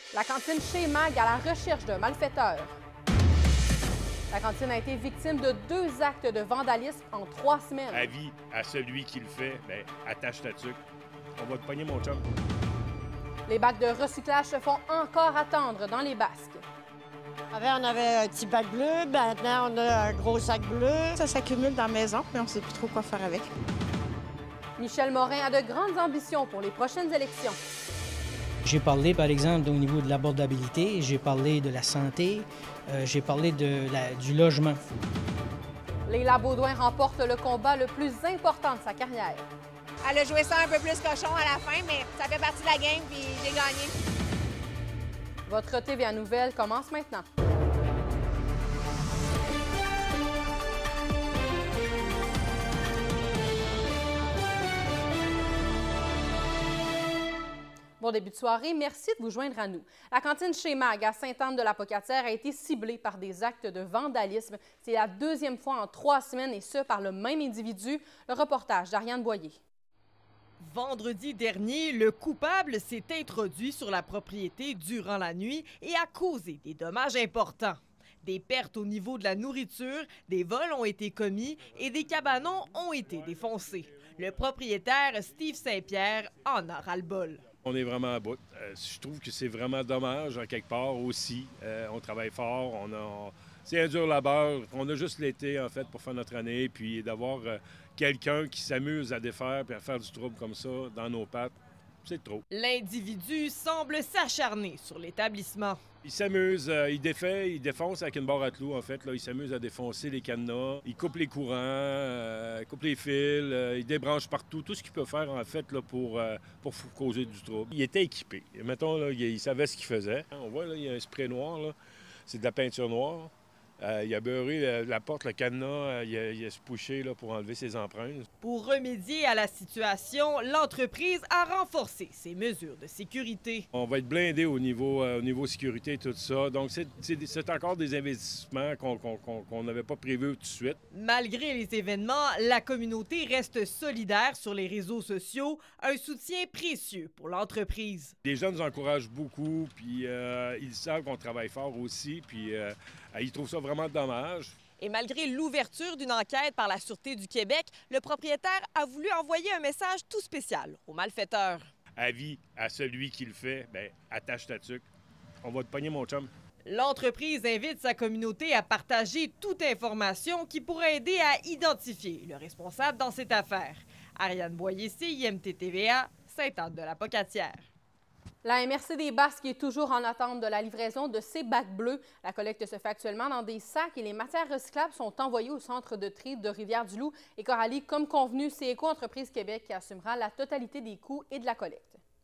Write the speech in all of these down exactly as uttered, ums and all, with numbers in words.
La cantine chez Mag à la recherche d'un malfaiteur. La cantine a été victime de deux actes de vandalisme en trois semaines. Avis à celui qui le fait, bien, attache ta tuque. On va te pogner, mon chum. Les bacs de recyclage se font encore attendre dans les Basques. Avant, on avait un petit bac bleu, maintenant, on a un gros sac bleu. Ça s'accumule dans la maison, mais on ne sait plus trop quoi faire avec. Michel Morin a de grandes ambitions pour les prochaines élections. J'ai parlé, par exemple, au niveau de l'abordabilité, j'ai parlé de la santé, euh, j'ai parlé de la, du logement. Léla Baudouin remporte le combat le plus important de sa carrière. Elle a joué ça un peu plus cochon à la fin, mais ça fait partie de la game, puis j'ai gagné. Votre T V A Nouvelles commence maintenant. Bon début de soirée, merci de vous joindre à nous. La cantine chez Mag à Sainte-Anne-de-la-Pocatière a été ciblée par des actes de vandalisme. C'est la deuxième fois en trois semaines et ce, par le même individu. Le reportage d'Ariane Boyer. Vendredi dernier, le coupable s'est introduit sur la propriété durant la nuit et a causé des dommages importants. Des pertes au niveau de la nourriture, des vols ont été commis et des cabanons ont été défoncés. Le propriétaire, Steve Saint-Pierre, en a ras-le-bol. On est vraiment à bout. Euh, je trouve que c'est vraiment dommage, en quelque part aussi. Euh, on travaille fort, on a... c'est un dur labeur. On a juste l'été, en fait, pour faire notre année, puis d'avoir euh, quelqu'un qui s'amuse à défaire et à faire du trouble comme ça dans nos pattes, c'est trop. L'individu semble s'acharner sur l'établissement. Il s'amuse, euh, il défait, il défonce avec une barre à clous, en fait. Là, il s'amuse à défoncer les cadenas, il coupe les courants, euh, il coupe les fils, euh, il débranche partout, tout ce qu'il peut faire, en fait, là, pour, euh, pour causer du trouble. Il était équipé. Mettons, là, il, il savait ce qu'il faisait. On voit, là, il y a un spray noir, là. C'est de la peinture noire. Euh, il a beurré la, la porte, le cadenas, euh, il, a, il a se pouché là, pour enlever ses empreintes. Pour remédier à la situation, l'entreprise a renforcé ses mesures de sécurité. On va être blindé au niveau, euh, au niveau sécurité et tout ça. Donc, c'est, c'est, c'est encore des investissements qu'on qu'on, qu'on, qu'on n'avait pas prévus tout de suite. Malgré les événements, la communauté reste solidaire sur les réseaux sociaux, un soutien précieux pour l'entreprise. Les gens nous encouragent beaucoup, puis euh, ils savent qu'on travaille fort aussi, puis euh, ils trouvent ça vraiment dommage. Et malgré l'ouverture d'une enquête par la Sûreté du Québec, le propriétaire a voulu envoyer un message tout spécial aux malfaiteurs. Avis à celui qui le fait, bien, attache ta tuque. On va te pogner, mon chum. L'entreprise invite sa communauté à partager toute information qui pourrait aider à identifier le responsable dans cette affaire. Ariane Boyer, C I M T T V A, Sainte-Anne-de-la-Pocatière. La M R C des Basques est toujours en attente de la livraison de ses bacs bleus. La collecte se fait actuellement dans des sacs et les matières recyclables sont envoyées au centre de tri de Rivière-du-Loup. Et Coralie, comme convenu, c'est Éco-Entreprise Québec qui assumera la totalité des coûts et de la collecte.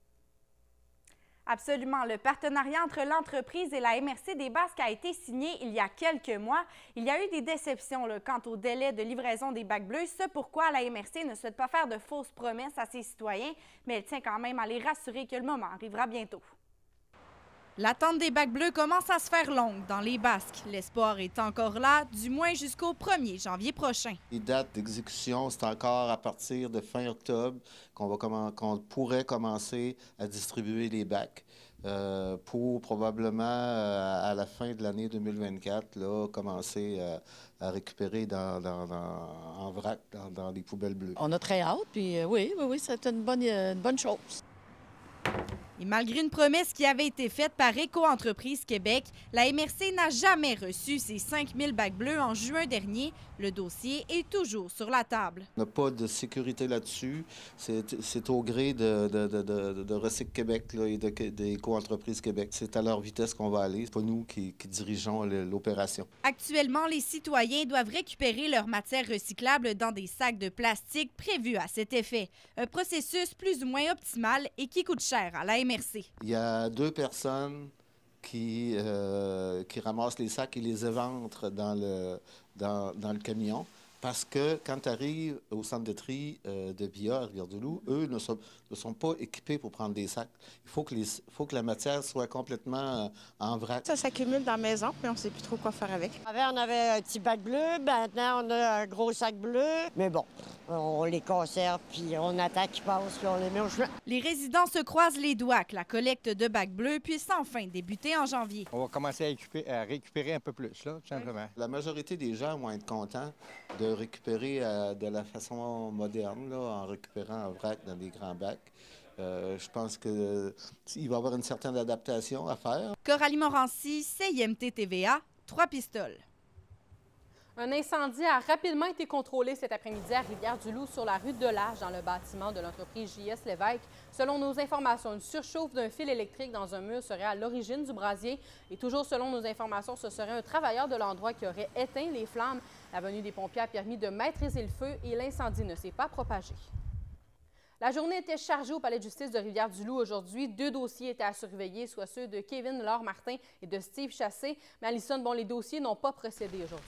Absolument. Le partenariat entre l'entreprise et la M R C des Basques a été signé il y a quelques mois. Il y a eu des déceptions là, quant au délai de livraison des bacs bleus. C'est pourquoi la M R C ne souhaite pas faire de fausses promesses à ses citoyens, mais elle tient quand même à les rassurer que le moment arrivera bientôt. L'attente des bacs bleus commence à se faire longue dans les Basques. L'espoir est encore là, du moins jusqu'au premier janvier prochain. Les dates d'exécution, c'est encore à partir de fin octobre qu'on va commen- qu'on pourrait commencer à distribuer les bacs euh, pour probablement euh, à la fin de l'année deux mille vingt-quatre, là, commencer euh, à récupérer dans, dans, dans, en vrac dans, dans les poubelles bleues. On a très hâte, puis euh, oui, oui, oui, c'est une bonne, euh, une bonne chose. Et malgré une promesse qui avait été faite par Éco-Entreprise Québec, la M R C n'a jamais reçu ses cinq mille bacs bleus en juin dernier. Le dossier est toujours sur la table. On n'a pas de sécurité là-dessus. C'est, c'est au gré de, de, de, de, de Recyc Québec là, et de, d'Éco-Entreprise Québec. C'est à leur vitesse qu'on va aller. C'est pas nous qui, qui dirigeons l'opération. Actuellement, les citoyens doivent récupérer leurs matières recyclables dans des sacs de plastique prévus à cet effet. Un processus plus ou moins optimal et qui coûte cher à la M R C. Il y a deux personnes qui, euh, qui ramassent les sacs et les éventrent dans le, dans, dans le camion. Parce que quand tu arrives au centre de tri euh, de Via à Rivière-du-Loup, eux ne sont, ne sont pas équipés pour prendre des sacs. Il faut que, les, faut que la matière soit complètement euh, en vrac. Ça s'accumule dans la maison, mais on ne sait plus trop quoi faire avec. Avant, on avait un petit bac bleu, maintenant, on a un gros sac bleu. Mais bon, On les conserve, puis on attend qu'ils passent, puis on les met au chemin. Les résidents se croisent les doigts que la collecte de bacs bleus puisse enfin débuter en janvier. On va commencer à récupérer, à récupérer un peu plus, là, tout simplement. La majorité des gens vont être contents de récupérer euh, de la façon moderne, là, en récupérant en vrac dans des grands bacs. Euh, je pense qu'il euh, va y avoir une certaine adaptation à faire. Coralie Morancy, C I M T T V A, Trois-Pistoles. Un incendie a rapidement été contrôlé cet après-midi à Rivière-du-Loup sur la rue de Lage dans le bâtiment de l'entreprise J S Lévesque. Selon nos informations, une surchauffe d'un fil électrique dans un mur serait à l'origine du brasier. Et toujours selon nos informations, ce serait un travailleur de l'endroit qui aurait éteint les flammes. La venue des pompiers a permis de maîtriser le feu et l'incendie ne s'est pas propagé. La journée était chargée au palais de justice de Rivière-du-Loup aujourd'hui. Deux dossiers étaient à surveiller, soit ceux de Kevin Laure-Martin et de Steve Chassé. Mais Alison, bon, les dossiers n'ont pas procédé aujourd'hui.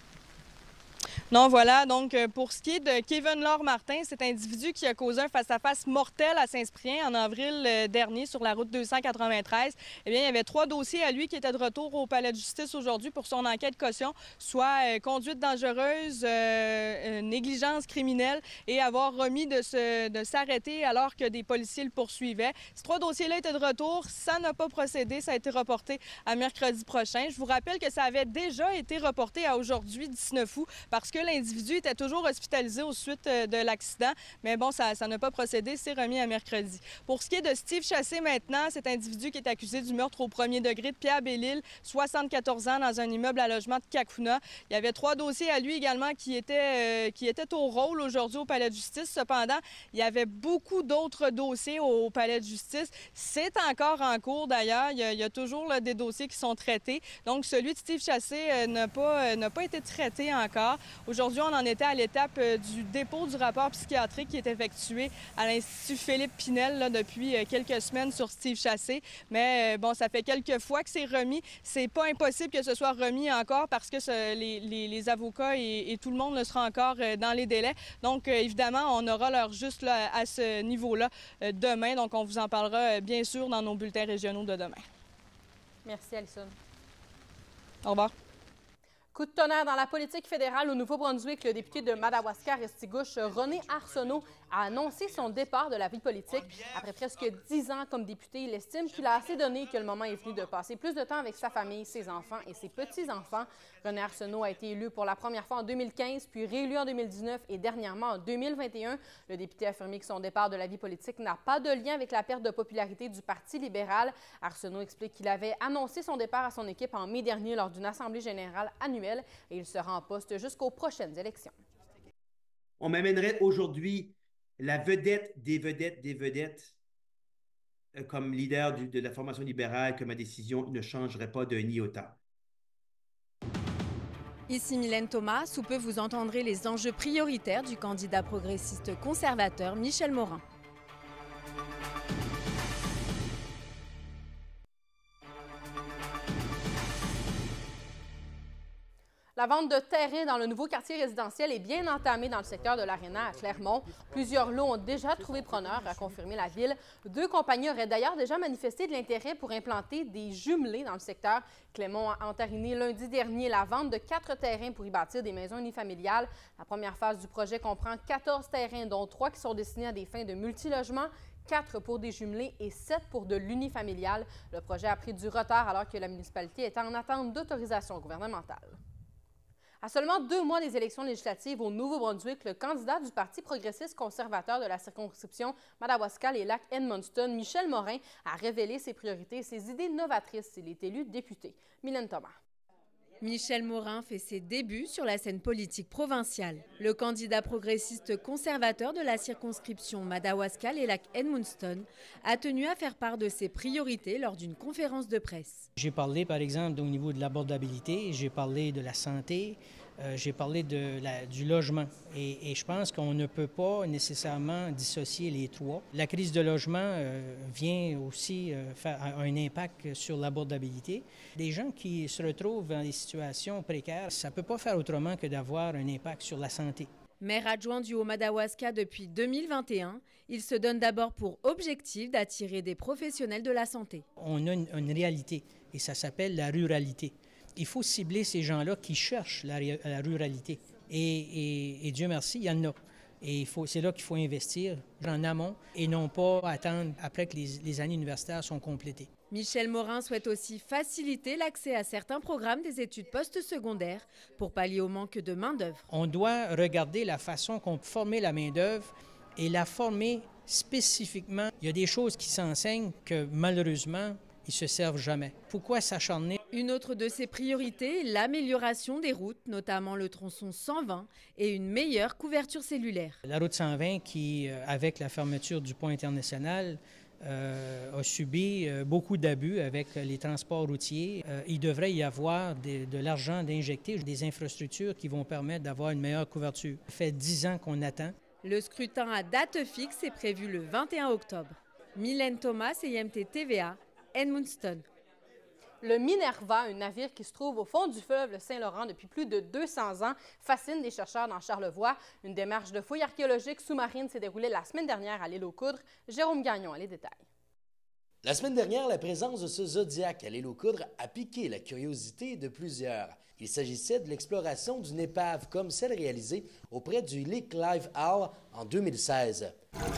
Non, voilà. Donc, pour ce qui est de Kevin Laure-Martin, cet individu qui a causé un face-à-face mortel à Saint-Cyprien en avril dernier sur la route deux cent quatre-vingt-treize, eh bien, il y avait trois dossiers à lui qui étaient de retour au palais de justice aujourd'hui pour son enquête caution, soit euh, conduite dangereuse, euh, négligence criminelle et avoir remis de, se, de s'arrêter alors que des policiers le poursuivaient. Ces trois dossiers-là étaient de retour. Ça n'a pas procédé. Ça a été reporté à mercredi prochain. Je vous rappelle que ça avait déjà été reporté à aujourd'hui, dix-neuf août, parce que l'individu était toujours hospitalisé aux suites de l'accident. Mais bon, ça, ça n'a pas procédé, c'est remis à mercredi. Pour ce qui est de Steve Chassé maintenant, cet individu qui est accusé du meurtre au premier degré de Pierre Bellil, soixante-quatorze ans, dans un immeuble à logement de Kakuna. Il y avait trois dossiers à lui également qui étaient, euh, qui étaient au rôle aujourd'hui au palais de justice. Cependant, il y avait beaucoup d'autres dossiers au, au palais de justice. C'est encore en cours d'ailleurs. Il, il y a toujours là, des dossiers qui sont traités. Donc, celui de Steve Chassé euh, n'a pas, euh, n'a pas été traité encore. Aujourd'hui, on en était à l'étape du dépôt du rapport psychiatrique qui est effectué à l'Institut Philippe Pinel là, depuis quelques semaines sur Steve Chassé. Mais bon, ça fait quelques fois que c'est remis. C'est pas impossible que ce soit remis encore parce que ce, les, les, les avocats et, et tout le monde ne sera encore dans les délais. Donc, évidemment, on aura l'heure juste là, à ce niveau-là demain. Donc, on vous en parlera bien sûr dans nos bulletins régionaux de demain. Merci, Alison. Au revoir. Coup de tonnerre dans la politique fédérale au Nouveau-Brunswick, le député de Madawaska-Restigouche, René Arsenault, a annoncé son départ de la vie politique. Après presque dix ans comme député, il estime qu'il a assez donné et que le moment est venu de passer plus de temps avec sa famille, ses enfants et ses petits-enfants. René Arsenault a été élu pour la première fois en deux mille quinze, puis réélu en deux mille dix-neuf et dernièrement en deux mille vingt et un. Le député a affirmé que son départ de la vie politique n'a pas de lien avec la perte de popularité du Parti libéral. Arsenault explique qu'il avait annoncé son départ à son équipe en mai dernier lors d'une assemblée générale annuelle et il sera en poste jusqu'aux prochaines élections. On m'amènerait aujourd'hui la vedette des vedettes des vedettes euh, comme leader du, de la formation libérale, que ma décision ne changerait pas d'un iota. Ici Mylène Thomas. Sous peu, vous entendrez les enjeux prioritaires du candidat progressiste conservateur Michel Morin. La vente de terrain dans le nouveau quartier résidentiel est bien entamée dans le secteur de l'Aréna à Clermont. Plusieurs lots ont déjà trouvé preneur, a confirmé la Ville. Deux compagnies auraient d'ailleurs déjà manifesté de l'intérêt pour implanter des jumelés dans le secteur. Clermont a entériné lundi dernier la vente de quatre terrains pour y bâtir des maisons unifamiliales. La première phase du projet comprend quatorze terrains, dont trois qui sont destinés à des fins de multilogement, quatre pour des jumelés et sept pour de l'unifamilial. Le projet a pris du retard alors que la municipalité est en attente d'autorisation gouvernementale. À seulement deux mois des élections législatives au Nouveau-Brunswick, le candidat du Parti progressiste conservateur de la circonscription Madawaska-les-Lacs-Edmundston, Michel Morin, a révélé ses priorités et ses idées novatrices. Il est élu député. Mylène Thomas. Michel Morin fait ses débuts sur la scène politique provinciale. Le candidat progressiste conservateur de la circonscription Madawaska-les-Lacs-Edmundston a tenu à faire part de ses priorités lors d'une conférence de presse. J'ai parlé, par exemple, au niveau de l'abordabilité, j'ai parlé de la santé, euh, j'ai parlé de la, du logement. Et, et je pense qu'on ne peut pas nécessairement dissocier les trois. La crise de logement euh, vient aussi euh, faire un impact sur l'abordabilité. Des gens qui se retrouvent dans des situations précaires, ça ne peut pas faire autrement que d'avoir un impact sur la santé. Maire adjoint du Haut-Madawaska depuis deux mille vingt et un, il se donne d'abord pour objectif d'attirer des professionnels de la santé. On a une, une réalité et ça s'appelle la ruralité. Il faut cibler ces gens-là qui cherchent la, la ruralité. Et, et, et Dieu merci, il y en a. Et il faut, c'est là qu'il faut investir en amont et non pas attendre après que les, les années universitaires sont complétées. Michel Morin souhaite aussi faciliter l'accès à certains programmes des études postsecondaires pour pallier au manque de main-d'œuvre. On doit regarder la façon qu'on peut former la main-d'œuvre et la former spécifiquement. Il y a des choses qui s'enseignent que malheureusement, ils ne se servent jamais. Pourquoi s'acharner? Une autre de ses priorités, l'amélioration des routes, notamment le tronçon cent vingt et une meilleure couverture cellulaire. La route cent vingt qui, avec la fermeture du pont international, Euh, a subi euh, beaucoup d'abus avec les transports routiers. Euh, il devrait y avoir des, de l'argent d'injecter, des infrastructures qui vont permettre d'avoir une meilleure couverture. Ça fait dix ans qu'on attend. Le scrutin à date fixe est prévu le vingt et un octobre. Mylène Thomas, C I M T T V A, Edmundston. Le Minerva, un navire qui se trouve au fond du fleuve le Saint-Laurent depuis plus de deux cents ans, fascine des chercheurs dans Charlevoix. Une démarche de fouille archéologique sous-marine s'est déroulée la semaine dernière à l'île aux Coudres. Jérôme Gagnon a les détails. La semaine dernière, la présence de ce zodiaque à l'île aux Coudres a piqué la curiosité de plusieurs. Il s'agissait de l'exploration d'une épave comme celle réalisée auprès du Lake Live Owl en deux mille seize.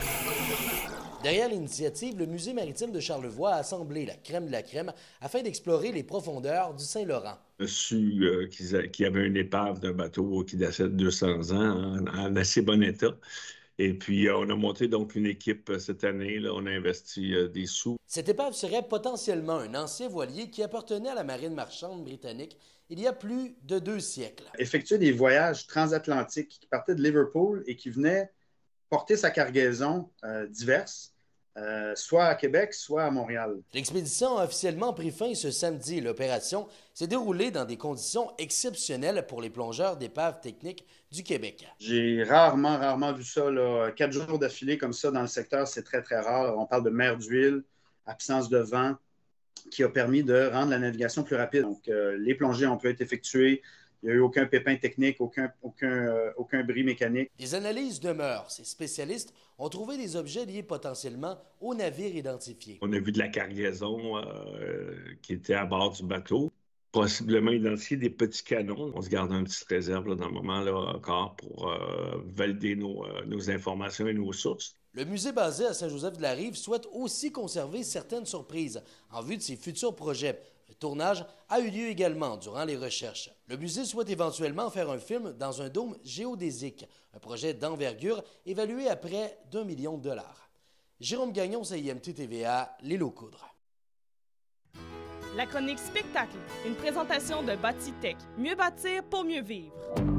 Derrière l'initiative, le Musée maritime de Charlevoix a assemblé la crème de la crème afin d'explorer les profondeurs du Saint-Laurent. On a su euh, qu'il y avait une épave d'un bateau qui datait de deux cents ans en, en assez bon état. Et puis, euh, on a monté donc une équipe euh, cette année. Là, on a investi euh, des sous. Cette épave serait potentiellement un ancien voilier qui appartenait à la marine marchande britannique il y a plus de deux siècles. Effectuer des voyages transatlantiques qui partaient de Liverpool et qui venaient porter sa cargaison euh, diverses, euh, soit à Québec, soit à Montréal. L'expédition a officiellement pris fin ce samedi. L'opération s'est déroulée dans des conditions exceptionnelles pour les plongeurs d'épaves techniques du Québec. J'ai rarement, rarement vu ça, là. Quatre jours d'affilée comme ça dans le secteur, c'est très, très rare. On parle de mer d'huile, absence de vent, qui a permis de rendre la navigation plus rapide. Donc, euh, les plongées ont pu être effectuées. Il n'y a eu aucun pépin technique, aucun, aucun, euh, aucun bris mécanique. Les analyses demeurent. Ces spécialistes ont trouvé des objets liés potentiellement au navire identifié. On a vu de la cargaison euh, qui était à bord du bateau. Possiblement identifié des petits canons. On se garde une petite réserve là, dans le moment là, encore pour euh, valider nos, euh, nos informations et nos sources. Le musée basé à Saint-Joseph-de-la-Rive souhaite aussi conserver certaines surprises en vue de ses futurs projets. Le tournage a eu lieu également durant les recherches. Le musée souhaite éventuellement faire un film dans un dôme géodésique, un projet d'envergure évalué à près d'un million de dollars. Jérôme Gagnon, C I M T T V A, l'île aux Coudres. La chronique spectacle, une présentation de Bâti-Tech. Mieux bâtir pour mieux vivre.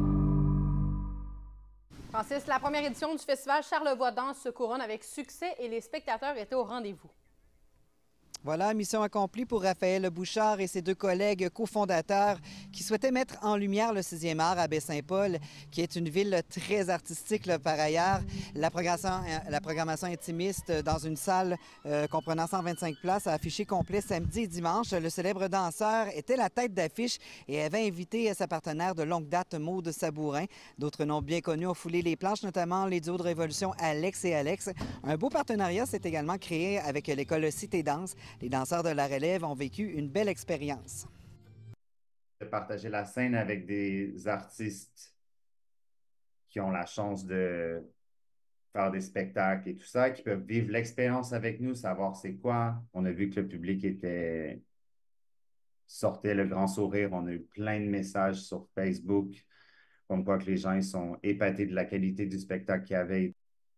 Francis, la première édition du festival Charlevoix Danse se couronne avec succès et les spectateurs étaient au rendez-vous. Voilà, mission accomplie pour Raphaël Bouchard et ses deux collègues cofondateurs qui souhaitaient mettre en lumière le sixième art à Baie-Saint-Paul, qui est une ville très artistique là, par ailleurs. La programmation, la programmation intimiste dans une salle euh, comprenant cent vingt-cinq places a affiché complet samedi et dimanche. Le célèbre danseur était la tête d'affiche et avait invité sa partenaire de longue date, Maude Sabourin. D'autres noms bien connus ont foulé les planches, notamment les duos de Révolution Alex et Alex. Un beau partenariat s'est également créé avec l'école Cité Danse. Les danseurs de la relève ont vécu une belle expérience. De partager la scène avec des artistes qui ont la chance de faire des spectacles et tout ça, qui peuvent vivre l'expérience avec nous, savoir c'est quoi. On a vu que le public était sortait le grand sourire. On a eu plein de messages sur Facebook comme quoi que les gens ils sont épatés de la qualité du spectacle qu'il y avait.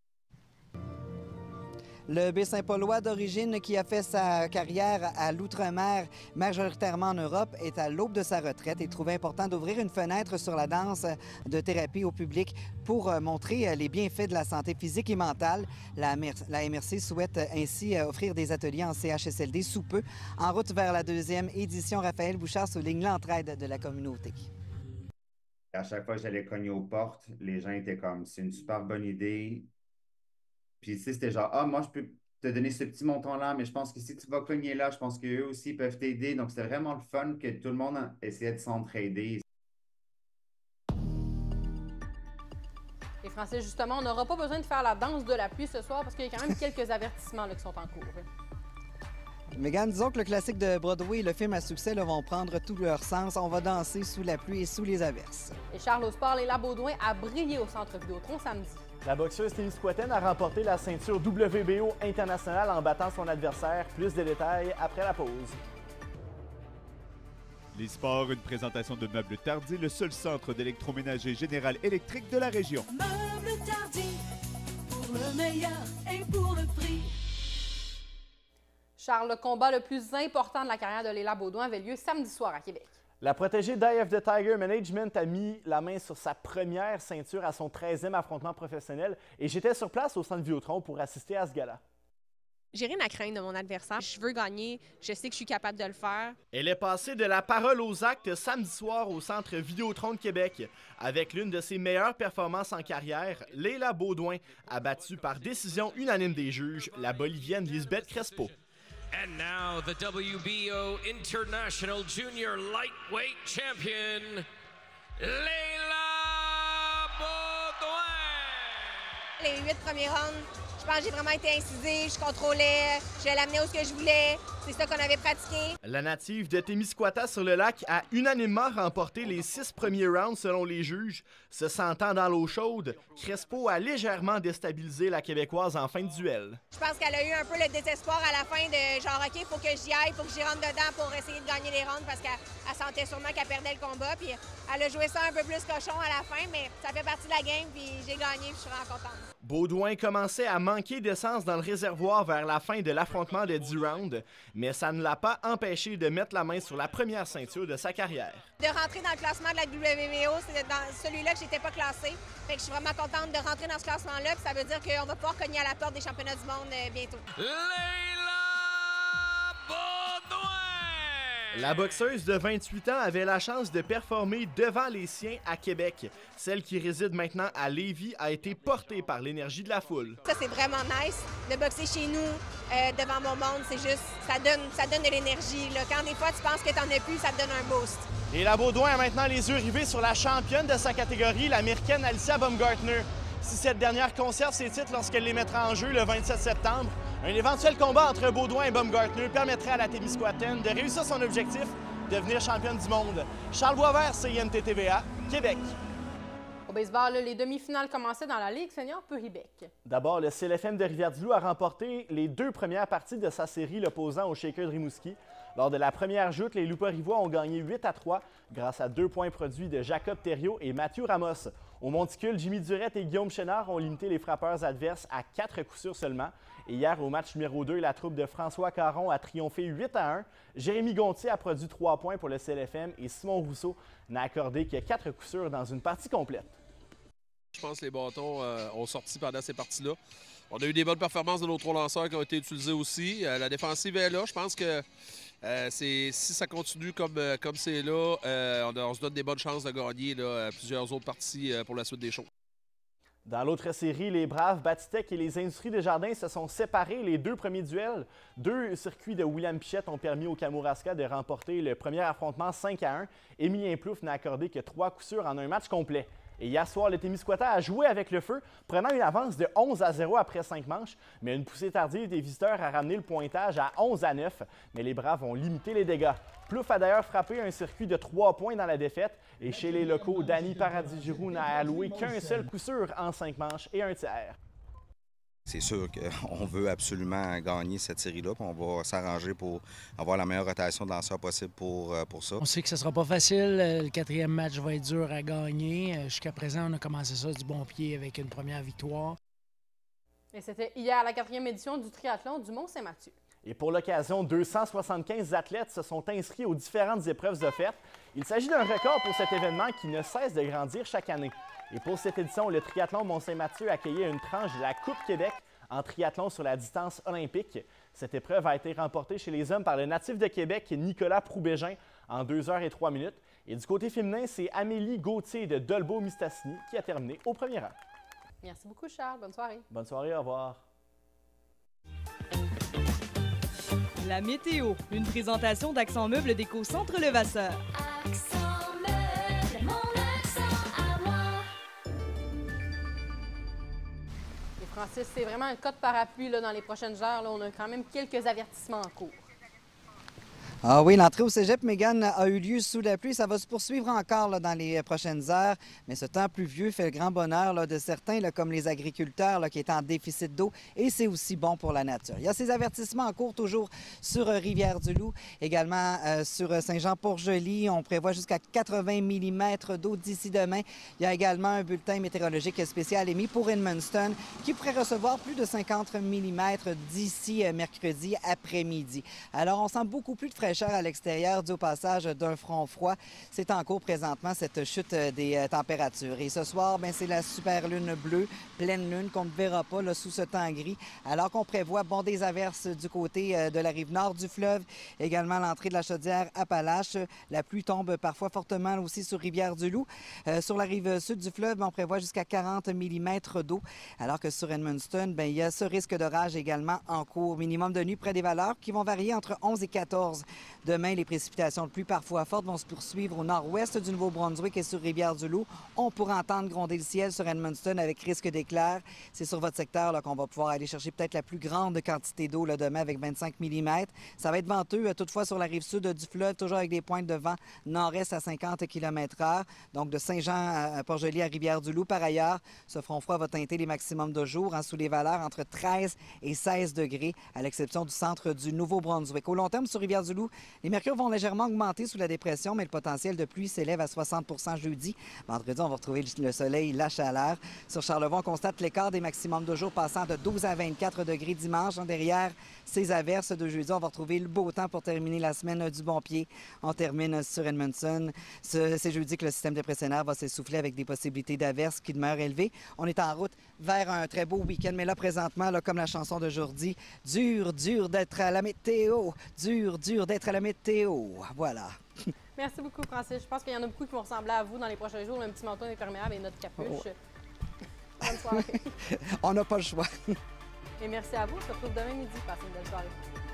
Le Baie-Saint-Paulois d'origine qui a fait sa carrière à l'outre-mer, majoritairement en Europe, est à l'aube de sa retraite et trouve important d'ouvrir une fenêtre sur la danse de thérapie au public pour montrer les bienfaits de la santé physique et mentale. La, la M R C souhaite ainsi offrir des ateliers en C H S L D sous peu. En route vers la deuxième édition, Raphaël Bouchard souligne l'entraide de la communauté. À chaque fois que j'allais cogner aux portes, les gens étaient comme « c'est une super bonne idée ». Puis, tu sais, c'était genre, ah, moi, je peux te donner ce petit montant-là, mais je pense que si tu vas cogner là, je pense qu'eux aussi peuvent t'aider. Donc, c'était vraiment le fun que tout le monde essayait de s'entraider. Et Francis, justement, on n'aura pas besoin de faire la danse de la pluie ce soir parce qu'il y a quand même quelques avertissements là, qui sont en cours. Mégane, disons que le classique de Broadway et le film à succès là, vont prendre tout leur sens. On va danser sous la pluie et sous les averses. Et Charles au sport, Léla Baudouin a brillé au Centre Vidéotron samedi. La boxeuse témiscouataine a remporté la ceinture W B O internationale en battant son adversaire. Plus de détails après la pause. Les sports, une présentation de Meubles Tardy, le seul centre d'électroménager général électrique de la région. Meubles Tardy, pour le meilleur et pour le prix. Charles, le combat le plus important de la carrière de Léla Baudouin avait lieu samedi soir à Québec. La protégée d'Eye of the Tiger Management a mis la main sur sa première ceinture à son treizième affrontement professionnel et j'étais sur place au Centre Vidéotron pour assister à ce gala. J'ai rien à craindre de mon adversaire. Je veux gagner. Je sais que je suis capable de le faire. Elle est passée de la parole aux actes samedi soir au Centre Vidéotron de Québec. Avec l'une de ses meilleures performances en carrière, Léla Baudouin a battu par décision unanime des juges la Bolivienne Lisbeth Crespo. And now the W B O International Junior Lightweight Champion, Léla Baudouin. Les huit premiers rounds, je pense que j'ai vraiment été incisée, je contrôlais, je l'amenais où ce que je voulais. C'est ça qu'on avait pratiqué. La native de Témiscouata sur le lac a unanimement remporté les six premiers rounds selon les juges. Se sentant dans l'eau chaude, Crespo a légèrement déstabilisé la Québécoise en fin de duel. Je pense qu'elle a eu un peu le désespoir à la fin de genre, OK, il faut que j'y aille, il faut que j'y rentre dedans pour essayer de gagner les rounds parce qu'elle sentait sûrement qu'elle perdait le combat. Puis elle a joué ça un peu plus cochon à la fin, mais ça fait partie de la game, puis j'ai gagné, puis je suis vraiment contente. Baudouin commençait à manquer d'essence dans le réservoir vers la fin de l'affrontement de dix rounds, mais ça ne l'a pas empêché de mettre la main sur la première ceinture de sa carrière. De rentrer dans le classement de la W B O, c'est dans celui-là que j'étais pas classée. Fait que je suis vraiment contente de rentrer dans ce classement-là, puis ça veut dire qu'on va pouvoir cogner à la porte des championnats du monde euh, bientôt. Léla Baudouin! La boxeuse de vingt-huit ans avait la chance de performer devant les siens à Québec. Celle qui réside maintenant à Lévis a été portée par l'énergie de la foule. Ça, c'est vraiment nice de boxer chez nous, euh, devant mon monde. C'est juste, ça donne, ça donne de l'énergie. Quand des fois, tu penses que t'en as plus, ça te donne un boost. Léla Baudouin a maintenant les yeux rivés sur la championne de sa catégorie, l'Américaine Alicia Baumgartner. Si cette dernière conserve ses titres lorsqu'elle les mettra en jeu le vingt-sept septembre, un éventuel combat entre Baudouin et Baumgartner permettrait à la Témiscouataine de réussir son objectif, devenir championne du monde. Charles Boisvert, C I N T T V A, Québec. Au baseball, les demi-finales commençaient dans la Ligue senior Puribec. D'abord, le C L F M de Rivière-du-Loup a remporté les deux premières parties de sa série l'opposant aux Shakers de Rimouski. Lors de la première joute, les Loups-Rivois ont gagné huit à trois grâce à deux points produits de Jacob Thériault et Mathieu Ramos. Au monticule, Jimmy Durette et Guillaume Chénard ont limité les frappeurs adverses à quatre coups sûrs seulement. Et hier, au match numéro deux, la troupe de François Caron a triomphé huit à un. Jérémy Gontier a produit trois points pour le C L F M et Simon Rousseau n'a accordé que quatre coups sûrs dans une partie complète. Je pense que les bâtons euh, ont sorti pendant ces parties-là. On a eu des bonnes performances de nos trois lanceurs qui ont été utilisés aussi. Euh, la défensive est là. Je pense que euh, si ça continue comme euh, comme c'est là, euh, on, a, on se donne des bonnes chances de gagner là, plusieurs autres parties euh, pour la suite des choses. Dans l'autre série, les Braves, Batitech et les Industries Desjardins se sont séparés les deux premiers duels. Deux circuits de William Pichette ont permis au Kamouraska de remporter le premier affrontement cinq à un. Émilien Plouffe n'a accordé que trois coups sûrs en un match complet. Et hier soir, le Témiscouata a joué avec le feu, prenant une avance de onze à zéro après cinq manches. Mais une poussée tardive des visiteurs a ramené le pointage à onze à neuf. Mais les Braves ont limité les dégâts. Plouffe a d'ailleurs frappé un circuit de trois points dans la défaite. Et chez les locaux, Danny Paradis-Giroux n'a alloué qu'un seul coup sûr en cinq manches et un tiers. C'est sûr qu'on veut absolument gagner cette série-là. On va s'arranger pour avoir la meilleure rotation de lanceurs possible pour, pour ça. On sait que ce ne sera pas facile. Le quatrième match va être dur à gagner. Jusqu'à présent, on a commencé ça du bon pied avec une première victoire. Et c'était hier la quatrième édition du triathlon du Mont-Saint-Mathieu. Et pour l'occasion, deux cent soixante-quinze athlètes se sont inscrits aux différentes épreuves offertes. Il s'agit d'un record pour cet événement qui ne cesse de grandir chaque année. Et pour cette édition, le triathlon Mont-Saint-Mathieu accueillait une tranche de la Coupe Québec en triathlon sur la distance olympique. Cette épreuve a été remportée chez les hommes par le natif de Québec, Nicolas Proubégin, en deux heures et trois minutes. Et du côté féminin, c'est Amélie Gauthier de Dolbeau-Mistassini qui a terminé au premier rang. Merci beaucoup, Charles. Bonne soirée. Bonne soirée, au revoir. La météo, une présentation d'Accent Meubles Déco Centre Levasseur. Accent Meubles, mon accent à moi. Et Francis, c'est vraiment un cas de parapluie là, dans les prochaines heures. Là, on a quand même quelques avertissements en cours. Ah oui, l'entrée au cégep Mégane a eu lieu sous la pluie. Ça va se poursuivre encore là, dans les prochaines heures. Mais ce temps pluvieux fait le grand bonheur là, de certains, là, comme les agriculteurs là, qui étaient en déficit d'eau. Et c'est aussi bon pour la nature. Il y a ces avertissements en cours toujours sur euh, Rivière-du-Loup. Également euh, sur Saint-Jean-Port-Joli. On prévoit jusqu'à quatre-vingts millimètres d'eau d'ici demain. Il y a également un bulletin météorologique spécial émis pour Edmundston qui pourrait recevoir plus de cinquante millimètres d'ici euh, mercredi après-midi. Alors, on sent beaucoup plus de fraîcheur à l'extérieur dû au passage d'un front froid. C'est en cours présentement, cette chute des températures. Et ce soir, bien, c'est la super lune bleue, pleine lune, qu'on ne verra pas là, sous ce temps gris, alors qu'on prévoit bon, des averses du côté de la rive nord du fleuve, également l'entrée de la Chaudière-Appalaches. La pluie tombe parfois fortement aussi sur Rivière-du-Loup. Euh, sur la rive sud du fleuve, on prévoit jusqu'à quarante millimètres d'eau, alors que sur Edmundston, bien, il y a ce risque d'orage également en cours. Minimum de nuit près des valeurs qui vont varier entre onze et quatorze. Demain, les précipitations de pluie parfois fortes vont se poursuivre au nord-ouest du Nouveau-Brunswick et sur Rivière-du-Loup. On pourra entendre gronder le ciel sur Edmundston avec risque d'éclairs. C'est sur votre secteur là, qu'on va pouvoir aller chercher peut-être la plus grande quantité d'eau là, demain avec vingt-cinq millimètres. Ça va être venteux euh, toutefois sur la rive sud du fleuve, toujours avec des pointes de vent nord-est à cinquante kilomètres heure. Donc de Saint-Jean à Port-Joli à Rivière-du-Loup. Par ailleurs, ce front froid va teinter les maximums de jour hein, sous les valeurs entre treize et seize degrés, à l'exception du centre du Nouveau-Brunswick. Au long terme, sur Rivière-du-Loup, les mercures vont légèrement augmenter sous la dépression, mais le potentiel de pluie s'élève à soixante pour cent jeudi. Vendredi, on va retrouver le soleil, la chaleur. Sur Charlevoix, on constate l'écart des maximums de jour passant de douze à vingt-quatre degrés dimanche. Derrière ces averses de jeudi, on va retrouver le beau temps pour terminer la semaine du bon pied. On termine sur Edmundston. C'est jeudi que le système dépressionnaire va s'essouffler avec des possibilités d'averses qui demeurent élevées. On est en route vers un très beau week-end, mais là, présentement, là, comme la chanson d'aujourd'hui, dur, dur d'être à la météo, dur, dur d'être à la météo. Voilà. Merci beaucoup, Francis. Je pense qu'il y en a beaucoup qui vont ressembler à vous dans les prochains jours. Un petit manteau imperméable et notre capuche. Oh. Bonne soirée. On n'a pas le choix. Et merci à vous. On se retrouve demain midi. Passez une belle soirée.